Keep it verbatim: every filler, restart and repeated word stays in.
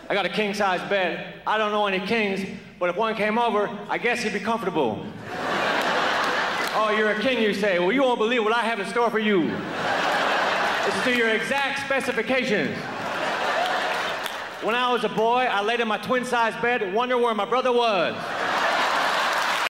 I got a king-size bed. I don't know any kings, but if one came over, I guess he'd be comfortable. Oh, you're a king, you say. Well, you won't believe what I have in store for you. It's to your exact specifications. When I was a boy, I laid in my twin-size bed, wondering where my brother was.